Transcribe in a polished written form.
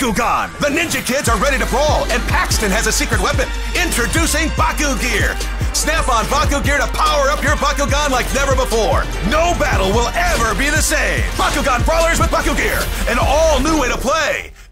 Bakugan! The Ninja Kids are ready to brawl, and Paxton has a secret weapon. Introducing Baku-Gear! Snap on Baku-Gear to power up your Bakugan like never before. No battle will ever be the same. Bakugan Brawlers with Baku-Gear, an all-new way to play.